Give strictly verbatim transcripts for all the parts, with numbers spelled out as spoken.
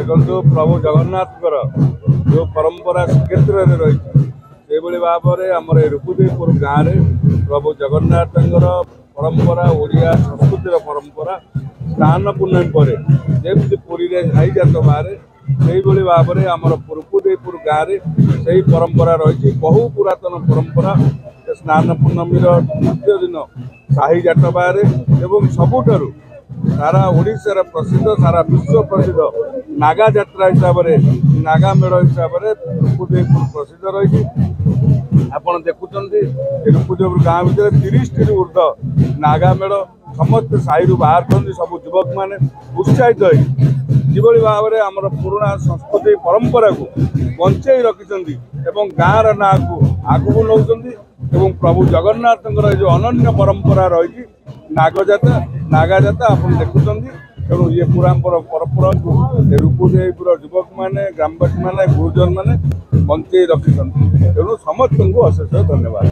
देखो प्रभु जगन्नाथ जो परंपरा क्षेत्र में रही से भाव में आम रुपुदेपुर गाँव में प्रभु जगन्नाथ परंपरा ओडिया संस्कृतिर परंपरा स्नान पूर्णमी पर जमी पुरी में साई जात बाहर से भाव में आम रुपुदेपुर गाँव में से परंपरा रही बहु पुरातन परंपरा स्नान पूर्णमी द्वितीय दिन साई जात बाहर एवं सबुठारु सारा ओडिशार प्रसिद्ध सारा विश्व प्रसिद्ध नागा जात्रा हिसाब से नागा मेढ़ हिसाब से रुपुदेपुर प्रसिद्ध रही आपड़ देखुं रुपुदेपुर गाँव भर तीस टी ऊर्ध नागा मेढ़ समस्त साई बाहर कर सब युवक मैंने उत्साहित होभली भाव में आम पुराणा संस्कृति परंपरा को बंचाई रखिंट गाँव ना को आगू नौ प्रभु जगन्नाथ जो अनन्य परंपरा रही नागजाता नागाजाता आप देखुं तेणु ये पुरा परंपरा को रुपुदेपुर युवक मैंने ग्रामवासी मैंने गुरुजन मैंने बंचाई रखिंट तेणु समस्त को अशेष धन्यवाद।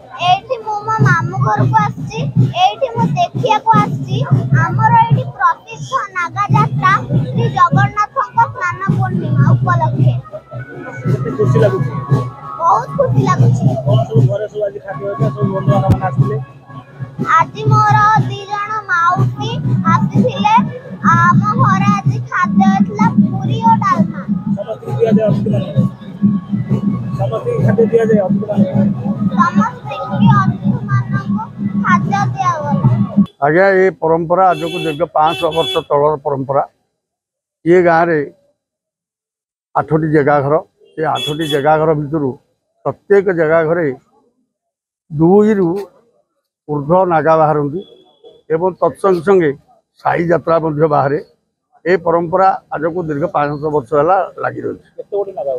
आज मोर दी जण माउसी आसीथिले आम घर आज खाद्य होतला पूरी और डालमा समस्त दिया जाय अतिथि समस्त खाद्य दिया जाय अतिथि समस्त के अतिथि मान को खाद्य दिया होला। आज्ञा ये परंपरा आज को दीर्घ पाँच सौ वर्ष तलर परंपरा ये गाँव रे आठटी जगह घर ये आठटी जगह घर भितर प्रत्येक जगह घरे दुई रु ऊर्ध्व नागा बाहर एवं तत्संग संगे साई यात्रा बाहर ए परंपरा आज को दीर्घ पाँच सौ वर्ष है लगी रही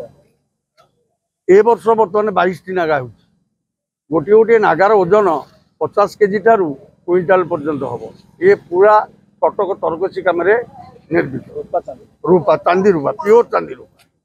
ए वर्ष बर्तमान बाईस टी नागा हो गोटे गोटे नागार ओजन पचास केजी ठारू क्विंटाल पर्यंत हम ये पूरा कटक तरकसी कम निर्मित रूपा चांदी रूपा प्योर चांदी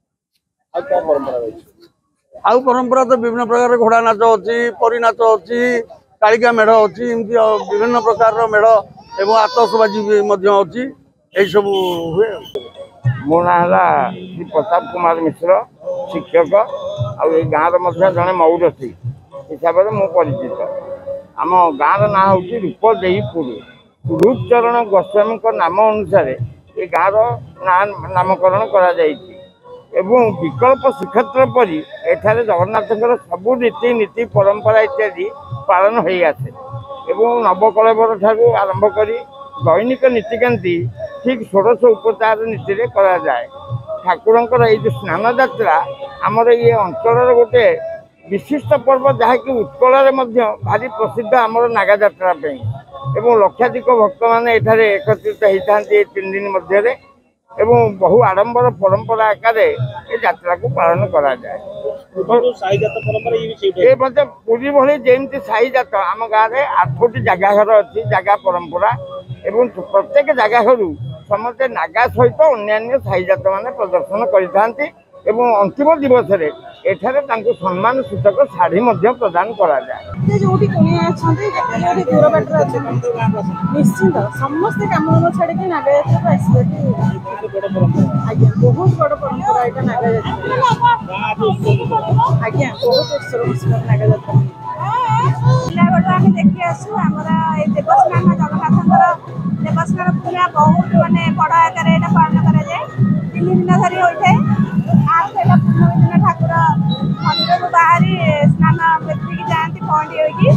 रूपा आउ परंपरा तो विभिन्न प्रकार घोड़ा नाच अच्छी परी नाच अच्छी कालिका मेढ़ अच्छी विभिन्न प्रकार मेढ़ एवं आतसबाजी अच्छी यही सब हुए। मो ना श्री प्रताप कुमार मिश्र शिक्षक आई गाँव जड़े मऊरसी हिसाब से मुझे परिचित आम गाँव ना हूँ रूपदेपुर रूपचरण गोस्वामी नाम अनुसार ये गाँव ना नामकरण कर एवं विकल्प श्रीक्षेत्र परी एठारे जगन्नाथ सबू रीति नीति परंपरा इत्यादि पालन हो आसे एवं नवकलेवर ठारू आरंभ कर दैनिक नीतिकांति ठीक षोड़श उपचार नीति करा जाए। ठाकुरंकर ये स्नान यात्रा आमर ये अंचल गोटे विशिष्ट पर्व जहाँकि उत्कल भारी प्रसिद्ध आमर नागा यात्रा एवं लक्षाधिक भक्त मैंने एठारे एकत्रित होता तीन दिन मध्य एवं बहु आडंबर परंपरा आकार यात्रा को पालन करा जाए। पूरी भली जमी साई जात आम गाँव में आठटी जगह घर अच्छी जगह परंपरा एवं प्रत्येक जगह समस्त नागा सहित अन्य साई जात मैंने प्रदर्शन करते अंतिम दिवस एठारे सम्मान सूचक शाढ़ी प्रदान करा जाए। निश्चित समस्त काम छाड़ी नागा यात्रा बहुत बड़ परंपरा यहाँ नागा यात्रा आज्ञा बहुत उत्सव नागा यात्रा पिलाबेलू देखी आसू आम देवस्नान जगन्नाथ देवस्नान पूरा बहुत मानने बड़ आकार यहाँ पालन कराए तीन दिन धरी होता है पूर्णमी दिन ठाकुर मंदिर बाहरी स्नान देखिए जाती पहुँची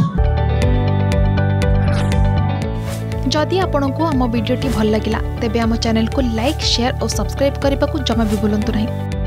जदि आपंक आम भिडी भल लगा तेब आम चैनल को लाइक शेयर और सब्सक्राइब करने को जमा भी भूलु नहीं।